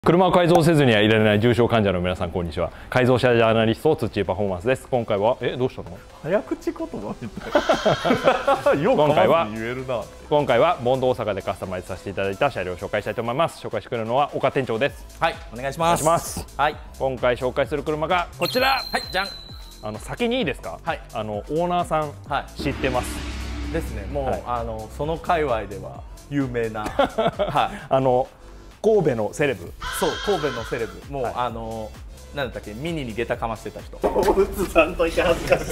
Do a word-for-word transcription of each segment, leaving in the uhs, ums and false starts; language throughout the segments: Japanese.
車を改造せずにはいられない重症患者の皆さん、こんにちは。改造車ジャーナリスト土井パフォーマンスです。今回はえどうしたの？ 早口言葉みたいな。よく今回は言えるな。 今回はボンド大阪でカスタマイズさせていただいた車両を紹介したいと思います。紹介してくれるのは岡店長です。 はい、お願いします。 お願いします。 はい。 今回紹介する車がこちら。 はい、じゃん。 あの先にいいですか？ はい。 あのオーナーさん、 はい、 知ってます。 ですね。もう、はい、あのその界隈では有名な。はい。 あの神戸のセレブ。 そう、神戸のセレブ。もう、はい、あのなんだったっけ、ミニに下駄かましてた人。 動物さんといて恥ずかしい。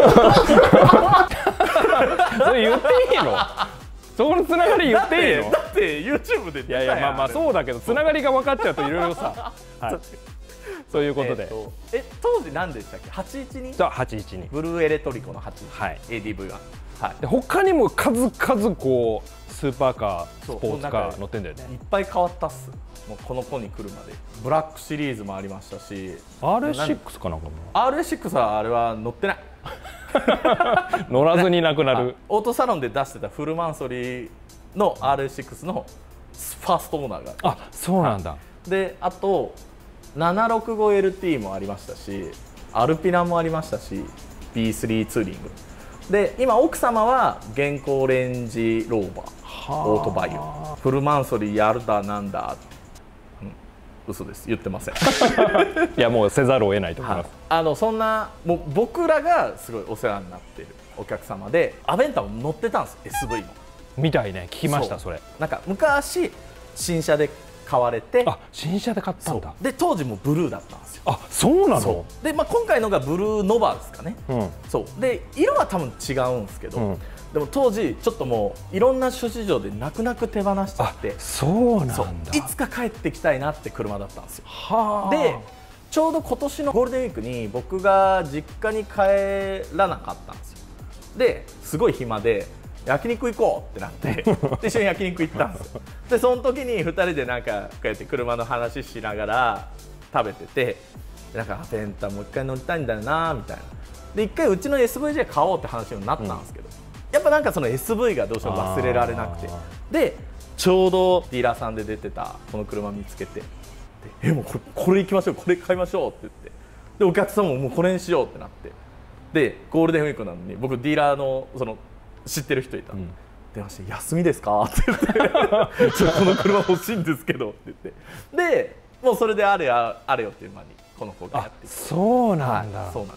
それ言っていいの？そこのつながり言っていいの？ だって YouTube で出たやん。 いやいや、まあまあそうだけど、つながりが分かっちゃうといろいろさ。はい。そういうことで。 えー、え当時何でしたっけ？はちいちに？ じゃあはちいちに。 ブルーエレトリコのはちいち。 はい。 エーディーブイ が。はい。 で他にも数々こうスーパーカー、スポーツカー乗ってんだよね。 いっぱい変わったっす。もうこの子に来るまでブラックシリーズもありましたし、 アールエスシックス かなんかもアールエスシックス はあれは乗ってない。 乗らずになくなる。 オートサロンで出してたフルマンソリーの アールエスシックス のファーストオーナーが、 あ、そうなんだ。 であと ななろくごエルティー もありましたし、アルピナもありましたし、 ビースリー ツーリングで、今奥様は現行レンジローバーオートバイオ、フルマンソリーやるだなんだ、嘘です、言ってません。いや、もうせざるを得ないと思います。 あのそんなもう僕らがすごいお世話になっているお客様で、アベンターも乗ってたんです、 エスブイ も。 みたいね、聞きました。それなんか昔新車で買われて、 あ、新車で買ったんだ。 で当時もブルーだったんですよ。 あ、そうなの？ で、まあ、今回のがブルーノバですかね。うん、そうで色は多分違うんですけど、うん、でも当時ちょっともういろんな諸事情で泣く泣く手放しちゃって、 そうなんだ。 いつか帰ってきたいなって車だったんですよ。はでちょうど今年のゴールデンウィークに僕が実家に帰らなかったんですよ。ですごい暇で焼肉行こうってなってで一緒に焼肉行ったんですよ。でその時にふたりでなんかこうやって車の話しながら食べてて、なんかペンタもう一回乗りたいんだよなみたいな。で一回うちの エスブイジェー 買おうって話になったんですけど、うん、やっぱなんかその エスブイ がどうしても忘れられなくて、でちょうどディーラーさんで出てたこの車見つけて、でえもうこれこれ行きましょう、これ買いましょうって言って、でお客さんももうこれにしようってなって、でゴールデンウィークなのに僕ディーラーのその知ってる人いた、うん、電話して「休みですか?」って言って「ちょこの車欲しいんですけど」って言って、でもうそれであれあれよっていう間にこの子がやってきて。 そうなんだ、はい、 そうなんです。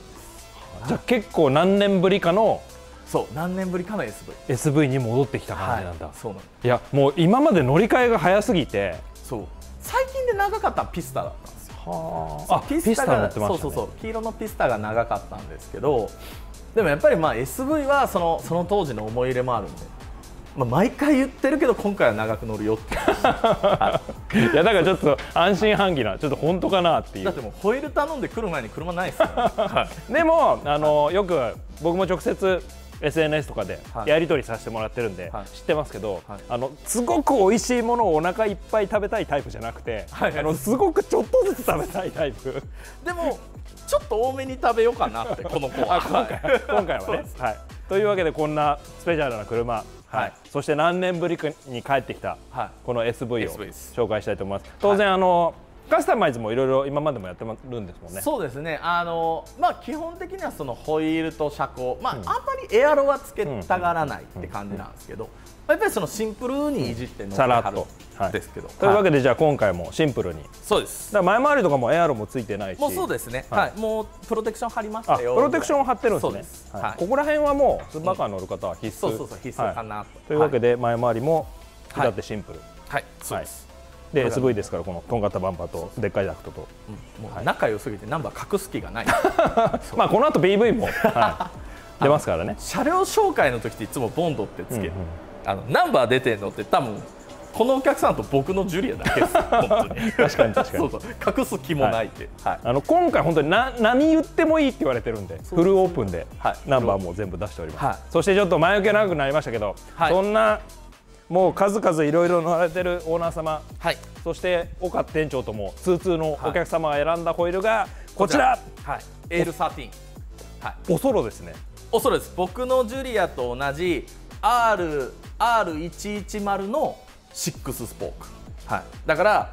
じゃあ結構何年ぶりかの、 そう何年ぶりかの エスブイエスブイ に戻ってきた感じなんだ、はい、 そうなんです。 いやもう今まで乗り換えが早すぎて、 そう最近で長かったのはピスタだったんですよ。はあ、ピスタがそうそうそう黄色のピスタが長かったんですけど、でもやっぱりまあ エスブイ はそのその当時の思い入れもあるんで、まあ、毎回言ってるけど今回は長く乗るよっていう、はい、 いやだからちょっと安心半疑な、ちょっと本当かなっていう。 だってもうホイール頼んで来る前に車ないですよ、はい、 でもあのよく僕も直接 エスエヌエス とかでやり取りさせてもらってるんで知ってますけど、はい、あのすごく美味しいものをお腹いっぱい食べたいタイプじゃなくて、はい、あのすごくちょっとずつ食べたいタイプ。 でもちょっと多めに食べようかなってこの子は。 今回今回はね。はい。というわけでこんなスペシャルな車、はい、そして何年ぶりかに帰ってきたこの エスブイ を紹介したいと思います。当然あのカスタマイズもいろいろ今までもやってるんですもんね。 そうですね。あのまあ基本的にはそのホイールと車高、まあ、うん、あんまりエアロはつけたがらないって感じなんですけど、やっぱりそのシンプルにいじって乗ってはるんですけど。 というわけでじゃあ今回もシンプルに。 そうです。 だから前回りとかもエアロもついてないし。 もうそうですね。はい。もうプロテクション貼りましたよ。 プロテクションを貼ってるんですね。ここら辺はもうスーパーカー乗る方は必須。 そうそうそう必須かなと。 というわけで前回りも至ってシンプル。 はい。そうです。 で エスブイ ですから、このとんがったバンパーとでっかいダクトと、 もう仲良すぎてナンバー隠す気がない。 まあこの後 ピーブイ も出ますからね。 車両紹介の時っていつもボンドってつける、あのナンバー出てるのって多分このお客さんと僕のジュリアだけです。本当に確かに確かに。 そうそう隠す気もないって。 あの今回本当にな何言ってもいいって言われてるんで、フルオープンでナンバーも全部出しております。そしてちょっと前置き長くなりましたけど、そんなもう数々いろいろ乗られてるオーナー様、はい、そして岡店長とも通通のお客様が選んだホイールがこちら、 はい、エールサーティーン、はい、 おそろですね。 おそろです。僕のジュリアと同じ アールいちいちまる のシックススポーク、はい、だから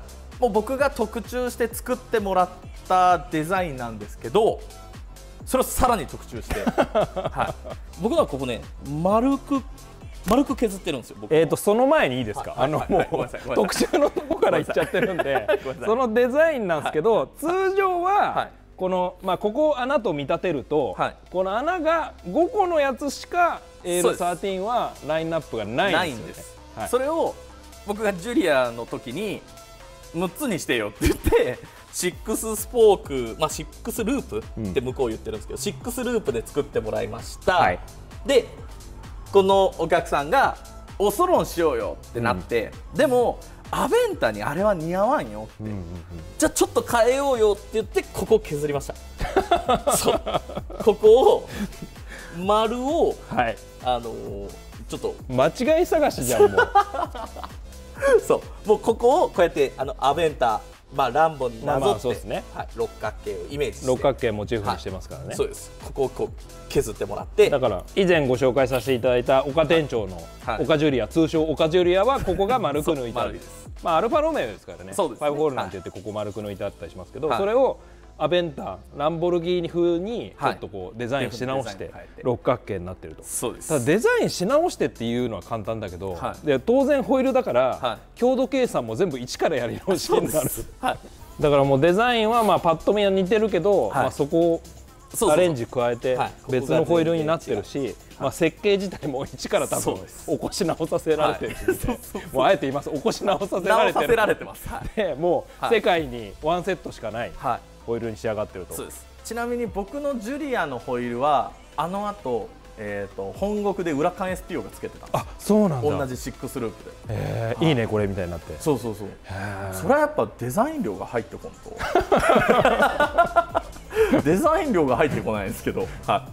もう僕が特注して作ってもらったデザインなんですけど、それをさらに特注して、はい、僕のはここね丸く丸く削ってるんですよ。僕えーとその前にいいですか、あのもう特注のとこからいっちゃってるんで、そのデザインなんですけど、通常はこのまあここを穴と見立てると、この穴がごこのやつしか エーエルサーティーン はラインナップがないんですよね。 それを僕がジュリアの時にむっつにしてよって言ってシックススポーク、まあ、シックスループって向こう言ってるんですけど、うん、シックスループで作ってもらいました、はい、でこのお客さんがオソロンしようよってなって、うん、でもアベンタにあれは似合わんよって、うんうんうん、じゃあちょっと変えようよって言ってここを削りましたそうここを丸を、はい、あのー、ちょっと間違い探しじゃんもうそうもうここをこうやってあのアベンタ、まあ、ランボになぞって、ね、はい、六角形をイメージして六角形モチーフにしてますからね、はい、 そうです。ここをこう削ってもらって、 だから以前ご紹介させていただいた岡店長の岡ジュリア、通称岡ジュリアはここが丸く抜いてあるまあアルファロメオですからね、そうですね、ファイブホールなんて言ってここ丸く抜いてあったりしますけど、はい、それをアベンタランボルギーニ風にちょっとこうデザインし直して六角形になってると。そうです。ただデザインし直してっていうのは簡単だけど、はい、で当然ホイールだから、はい、強度計算も全部一からやり直しになる、はい、だからもうデザインはまあパッと見は似てるけど、はい、まあそこをアレンジ加えて別のホイールになってるし、まあ設計自体も一から多分起こし直させられてるんで、もうあえて言います、起こし直させられてる。でもう世界にワンセットしかないホイールに仕上がってると。 そうです。ちなみに僕のジュリアのホイールはあの後、えーと本国で裏カン エスピーオー がつけてたんです。あ、そうなんだ。同じシックスループで。 えー、いいねこれみたいになって。 そうそうそう。それはやっぱデザイン料が入ってこんと。デザイン料が入ってこないんですけど。はい。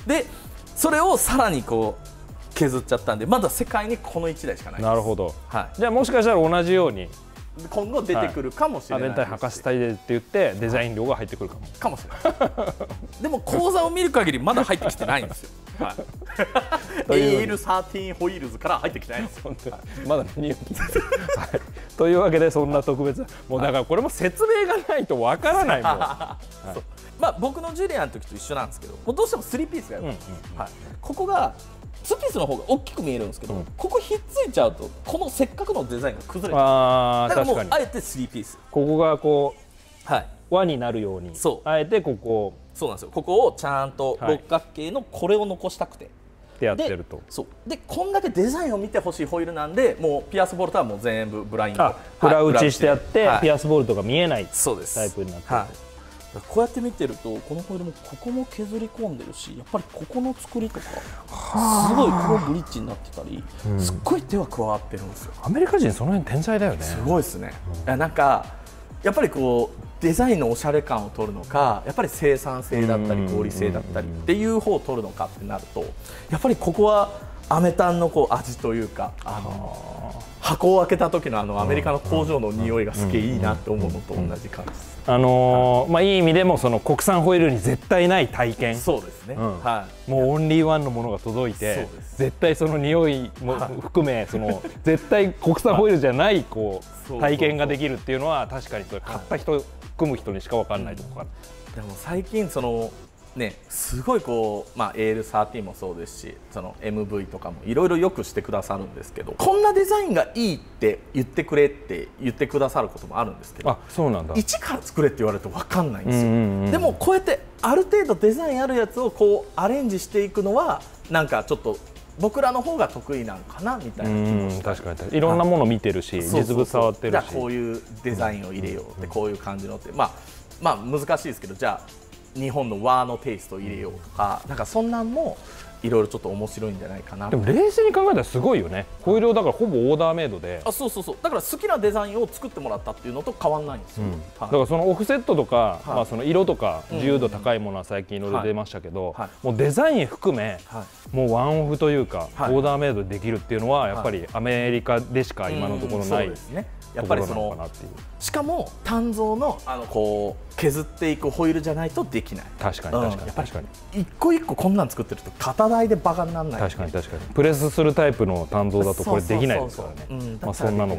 でそれをさらにこう削っちゃったんで、まだ世界にこのいちだいしかないです。 なるほど。はい。じゃあもしかしたら同じように。 今後出てくるかもしれない、はい、 アベンタイ博士隊でって言ってデザイン料が入ってくるかも、 かもしれないでも講座を見る限りまだ入ってきてないんですよ、はい、エーエルサーティーン ホイールズから入ってきてないんですよまだ何を聞いてる、はい、というわけでそんな特別もうだからこれも説明がないとわからないもん、はい、そう、 まあ、僕のジュリアの時と一緒なんですけど、もうどうしてもスリーピースがやる、うんうん、はい、ここがツーピースの方が大きく見えるんですけど、うん、ここひっついちゃうとこのせっかくのデザインが崩れちゃう。あ、だからもうあえてスリーピース、 ここがこう、はい、輪になるように、そうあえてここ、 そうなんですよ、ここをちゃんと六角形のこれを残したくて、はい、 ってやってると。 そうでこんだけデザインを見てほしいホイールなんで、もうピアスボルトはもう全部ブラインド、 裏打ちしてあって、はい、ピアスボルトが見えないタイプになってる。 こうやって見てるとこのホイールもここも削り込んでるし、やっぱりここの作りとかすごいこのブリッジになってたり、うん、すっごい手は加わってるんですよ。 アメリカ人その辺天才だよね。 すごいですね、うん、なんかやっぱりこうデザインのおしゃれ感を取るのか、やっぱり生産性だったり合理性だったりっていう方を取るのかってなると、やっぱりここはアメタンのこう味というか、あの箱を開けた時のあのアメリカの工場の匂いがすげえいいなって思うのと同じ感じです。 あのーまあ、いい意味でもその国産ホイールに絶対ない体験、 そうですね、うん、はい、 もうオンリーワンのものが届いて、絶対その匂いも含め、その絶対国産ホイールじゃないこう体験ができるっていうのは確かにそれ買った人、組む人にしか分かんないところかな。でも最近そのね、すごいこう、まあ、エーエルサーティーン もそうですし、その エムブイ とかもいろいろよくしてくださるんですけど、こんなデザインがいいって言ってくれって言ってくださることもあるんですけど、 あ、そうなんだ、 一から作れって言われると分かんないんですよ。でもこうやってある程度デザインあるやつをこうアレンジしていくのはなんかちょっと僕らの方が得意なのかなみたいな気もして、 確かにいろんなもの見てるし、実物触ってるし、 じゃあこういうデザインを入れようって、こういう感じのって、まあまあ難しいですけど、じゃあ日本の和のテイストを入れようとか、なんかそんなんもいろいろちょっと面白いんじゃないかな。 でも冷静に考えたらすごいよね。ホイールをだからほぼオーダーメイドで、 あ、そうそうそう、だから好きなデザインを作ってもらったっていうのと変わんないんですよ、うん、はい、 だからそのオフセットとか、はい、まあその色とか自由度高いものは最近いろいろ出ましたけど、はい、もうデザイン含め、はい、もうワンオフというか、はい、オーダーメイドできるっていうのはやっぱりアメリカでしか今のところない、うん、そうですね。やっぱりそのしかも単造のあのこう削っていくホイールじゃないとできない。 確かに確かに、うん、やっぱり一個一個こんなん作ってると型台でバカにならない。 確かに確かにプレスするタイプの単造だとこれできないですからね。まあそんなのが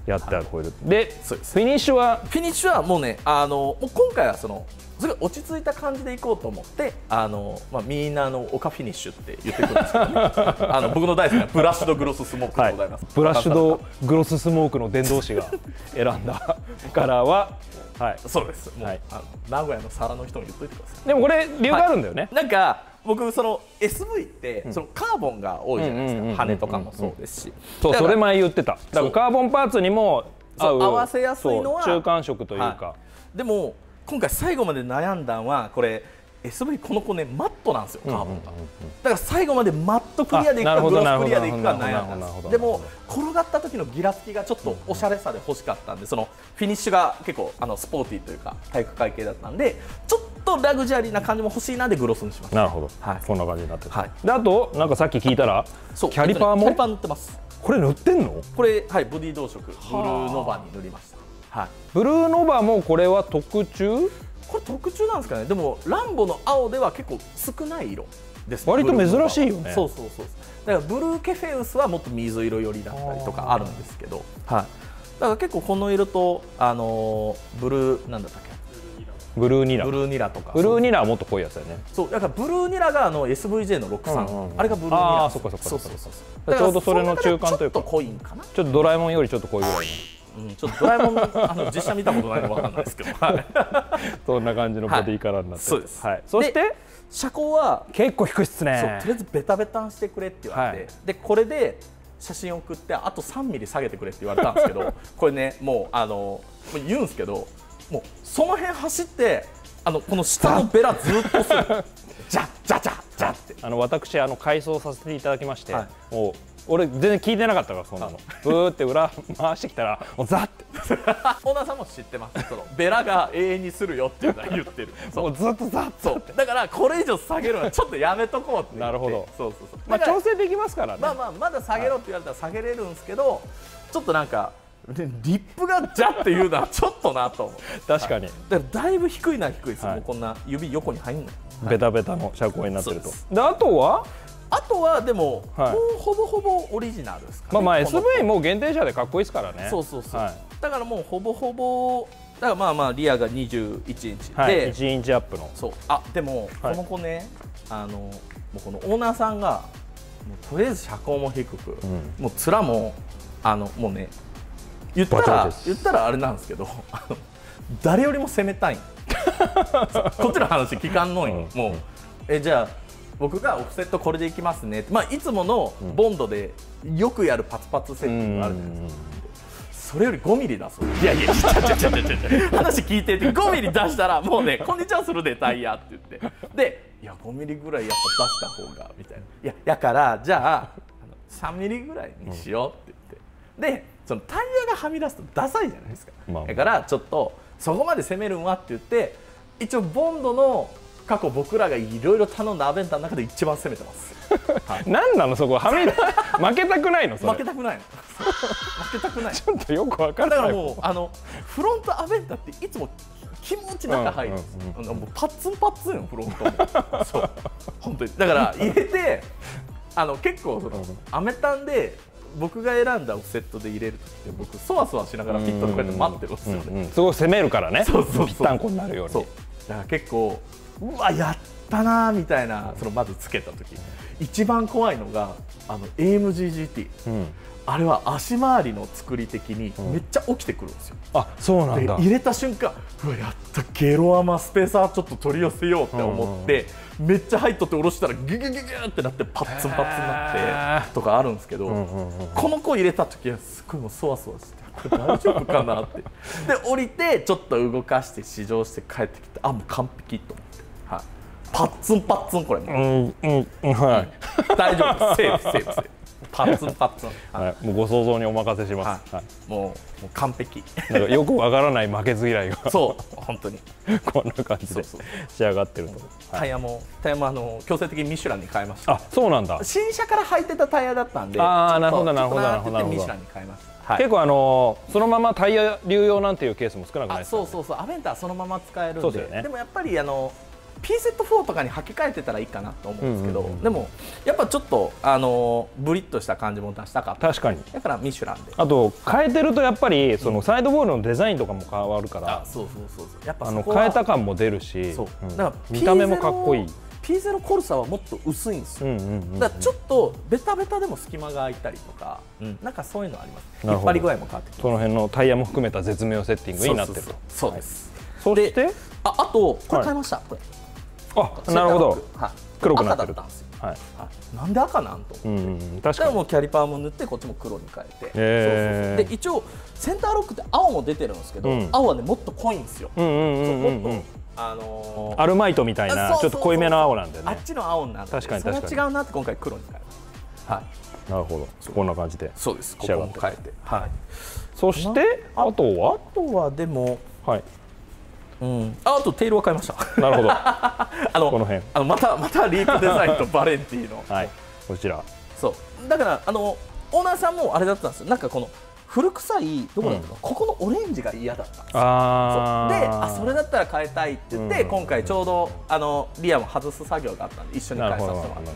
やってあるホイールで、 そうです。 フィニッシュはフィニッシュはもうね、あのもう今回はそのすごい落ち着いた感じでいこうと思って、あの、まあ、みんなのオカフィニッシュって言ってくるんですけど、ね、あの僕の大好きなブラッシュドグロススモークでございます、はい、 ブラッシュドグロススモークの伝道師が選んだカラーは、はい、 そうです。もう、はい、あの名古屋の皿の人に言っといてください。 でもこれ理由があるんだよね、はい、 なんか僕その エスブイ ってそのカーボンが多いじゃないですか。羽とかもそうですし、 そうそれ前言ってた。だからカーボンパーツにも合う、 合わせやすいのは中間色というか、はい、 でも今回最後まで悩んだのはこれ エスブイ この子ねマットなんですよ、カーボンが。だから最後までマットクリアでいくかグロスクリアでいくか悩んだんです。でも転がった時のギラつきがちょっとおしゃれさで欲しかったんで、そのフィニッシュが結構あのスポーティーというか体育会系だったんで、ちょっとラグジュアリーな感じも欲しいなでグロスにしました。 なるほど、 はい、 こんな感じになってる、はい、 であとなんかさっき聞いたらキャリパーもキャリパー塗ってます。 これ塗ってんの？これはい、ボディ同色ブルーノバに塗りました。はい、 ブルーノバもこれは特注？ これ特注なんですかね。でもランボの青では結構少ない色です、ね、 割と珍しいよね。 そうそうそう。だからブルーケフェウスはもっと水色寄りだったりとかあるんですけど、はい、だから結構この色とあのー、ブルーなんだったっけ、 ブルーニラ、 ブルーニラとか、 ブルーニラはもっと濃いやつだよね。 そうだからブルーニラがあの エスブイジェー のろくじゅうさん、うんうん、あれがブルーニラ。 ああ、そっかそっかそっか。そうそうそう。ちょうどそれの中間というか、 ちょっと濃いんかな。 ちょっとドラえもんよりちょっと濃いぐらいの。 うん、ちょっとドラえもんあの実写見たことないの分かんないですけど、はい、 そんな感じのボディカラーになってる、 はい、そうです、 はい、そして車高は結構低いっすね。 そうとりあえずベタベタにしてくれって言われて、はい、でこれで写真を送ってあとさんミリ下げてくれって言われたんですけどこれねもうあの言うんですけど、もうその辺走ってあのこの下のベラずっとするジャッジャジャッジャッって、 あの私あの改装させていただきまして、はい、もう俺全然聞いてなかったからそんなのブーって裏回してきたらもうザッてオーナーさんも知ってます。そのベラが永遠にするよっていうのは言ってるもうずっとザッとだからこれ以上下げるのはちょっとやめとこうって言って。 なるほど。 そうそうそう、 まあ調整できますからね。 まあまあまだ下げろって言われたら下げれるんですけど、はい、ちょっとなんかリップがジャっていうのはちょっとなと思う確かに、 だからだいぶ低いな低いです、はい、もうこんな指横に入んない、 はい、ベタベタの車高になってると。であとはあとはでも、はい、もうほぼほぼオリジナルですかね。 まあまあ エスブイ も限定車でかっこいいですからね。 そうそうそう、 はい、 だからもうほぼほぼだからまあまあリアがにじゅういちインチで、 はい、いちインチアップの。 そう、あでもこの子ね、はい、あのもうこのオーナーさんがもうとりあえず車高も低く、うん、もう面もあのもうね言ったら言ったらあれなんですけどあの誰よりも攻めたいこっちの話聞かんのに、うん、もうえじゃあ僕がオフセットこれでいきますねって、まあ、いつものボンドでよくやるパツパツセッティングがあるじゃないですか。それよりごミリ出す。いやいやちゃちゃちゃちゃちゃ話聞いててごミリ出したらもうねこんにちはするでタイヤって言ってでいやごミリぐらいやっぱ出した方がみたいな。いやだからじゃあさんミリぐらいにしようって言って、でそのタイヤがはみ出すとダサいじゃないですか、まあ、だからちょっとそこまで攻めるんはって言って一応ボンドの過去僕らがいろいろ頼んだアベンターの中で一番攻めてます。 はい、何なのそこはみ出負けたくないのそれ。 負けたくないの負けたくないちょっとよくわからない。 だからもうあのフロントアベンターっていつも気持ち中入るんですよ、うんうんうん、もうパッツンパッツンよフロントもそう本当にだから入れてあの結構その、うん、アメタンで僕が選んだオフセットで入れるときって僕そわそわしながらピットでこうやって待ってるんですよね、うんうんうん、 すごい攻めるからね。 そうそうそうぴったんこになるように。そうだから結構うわやったなみたいな、そのまずつけた時一番怖いのがあの エーエムジージーティー、うん、あれは足回りの作り的にめっちゃ起きてくるんですよ、 うん、あそうなんだ。 で入れた瞬間うわやったゲロアマスペーサーちょっと取り寄せようって思って、うんうん、めっちゃ入っとって下ろしたらギュギュギュギュってなってパッツンパッツンになってとかあるんですけど、うんうんうん、この子入れた時はすごいもうそわそわしてこれ大丈夫かなってで降りてちょっと動かして試乗して帰ってきてあもう完璧と思って、はい、パッツンパッツンこれもう、 うんうんはい、 大丈夫セーフセーフセーフパッツンパッツン、 はい、もうご想像にお任せします、 はいはい、もう、もう完璧なんかよくわからない負けず嫌いがそう本当にこんな感じで仕上がってると。はい、 タイヤもタイヤもあの強制的にミシュランに変えました。 あそうなんだ。 新車から履いてたタイヤだったんでああなるほどなるほどなるほどミシュランに変えました。 はい、結構あのー、そのままタイヤ流用なんていうケースも少なくないですか、ね、 そうそうそうアベンターそのまま使えるんで、 で、ね、 でもやっぱりあのピーゼットフォー とかに履き替えてたらいいかなと思うんですけど、でもやっぱちょっとあのブリッとした感じも出したかった。 確かに。 だからミシュランで。 あと変えてるとやっぱりそのサイドボールのデザインとかも変わるから、 そうそうそうそう。やっぱあの変えた感も出るし、だから見た目もかっこいい。 ピーゼロ コルサはもっと薄いんですよ。だからちょっとベタベタでも隙間が空いたりとか、なんかそういうのあります。引っ張り具合も変わってきて、 その辺のタイヤも含めた絶妙セッティングになってると。 そうです。 そしてああとこれ買いました。これ。 あ、なるほど。黒くなってる。 はい。なんで赤なんと。うん、確かに。もうキャリパーも塗ってこっちも黒に変えて。で一応センターロックって青も出てるんですけど、青はねもっと濃いんですよ。もっとあのアルマイトみたいなちょっと濃いめの青なんでね。 あっちの青になって。確かに確かに。それは違うなって今回黒に変えました。はい。 なるほど。こんな感じで。 そうです。ここも変えて。はい。 そしてあとは？ あとはでも。 はい。 うん、あとテールは買いました。 なるほど。 あのこの辺あのまたまたリープデザインとバレンティーの、 はい、こちら。 そうだからあのオーナーさんもあれだったんですよ。なんかこの古臭いどこだったか、うん、ここのオレンジが嫌だったんですよ。あであそれだったら変えたいって言って、うん、今回ちょうどあのリアも外す作業があったんで一緒に変えさせてもらった。はい、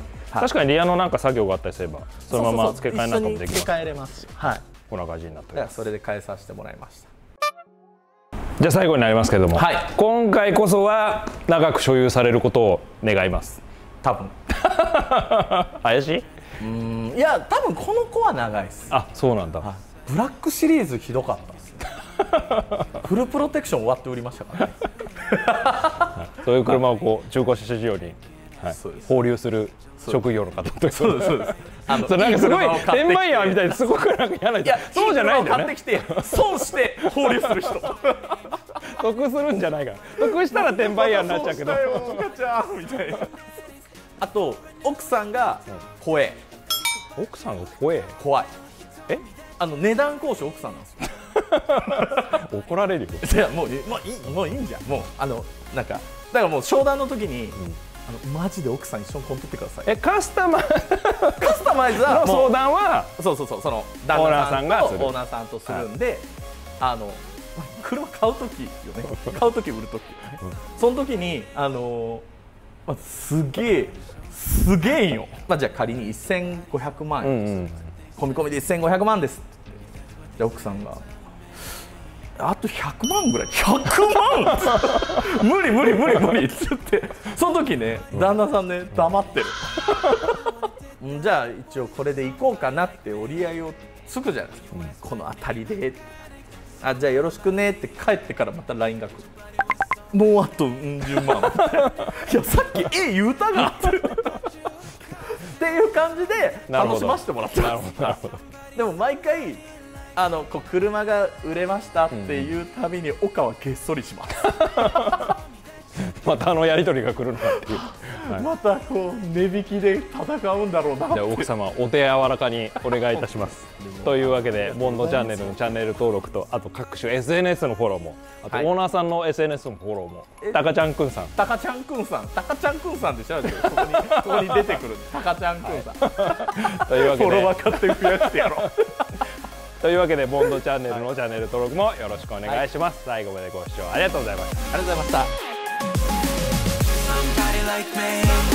確かにリアのなんか作業があったりすればそのまま付け替えなんかもできます。 付け替えれます。はい。 こんな感じになってます。 それで変えさせてもらいました。 じゃあ最後になりますけれども、 はい、 今回こそは長く所有されることを願います。 多分怪しい？ うんいや多分この子は長いです。 あそうなんだ。 ブラックシリーズひどかったですね。フルプロテクション終わって売りましたからね。 はい、そういう車をこう中古車市場に、はい、放流する職業の方というそうですそうです。 あのなんかすごい転売ヤーみたいですごくなんか嫌ない。いやそうじゃないんだよね。 買ってきて損して放流する人。 得するんじゃないかな。得したら転売ヤーになっちゃうけど。 みたいな。あと奥さんが怖え。 奥さんが怖え。 怖い。 え？ あの値段交渉奥さんなんですよ。 怒られるよ。 いやもうもういいもういいんじゃん。もうあのなんかだからもう商談の時に。うんあのマジで奥さん一緒にコン取ってください。 えカスタマカスタマイズは相談はそうそうそうその旦那さんがオーナーさんとするんで、はい、あの車買う時よね買う時売る時よね、うん、その時にあのまあ、すげえすげえよ。まあじゃあ仮にせんごひゃくまん円、うんうん、込み込みでせんごひゃくまんです。で奥さんがあとひゃくまんぐらいひゃくまん無理無理無理無理っつってその時ね旦那さんね黙ってるじゃあ一応これで行こうかなって折り合いをつくじゃないですか、うん、この辺りであじゃあよろしくねって帰ってからまた ライン が来るもうあとうん十万いやさっきえ言うたがっていう感じで楽しませてもらってますでも毎回あのこう車が売れましたっていうたびに岡はげっそりしますまたあのやり取りが来るのかっていう、 はい、またこう値引きで戦うんだろうなって。 じゃあ奥様お手柔らかにお願いいたしますというわけでボンドチャンネルのチャンネル登録とあと各種 エスエヌエス のフォローもあとオーナーさんの エスエヌエス のフォローも、はい、タカちゃんくんさんタカちゃんくんさんタカちゃんくんさんでしょここにここに出てくるタカちゃんくんさん、はい、というわけでフォロワー勝手に増やしてやろうというわけでボンドチャンネルのチャンネル登録もよろしくお願いします、はい、最後までご視聴ありがとうございました。 ありがとうございました。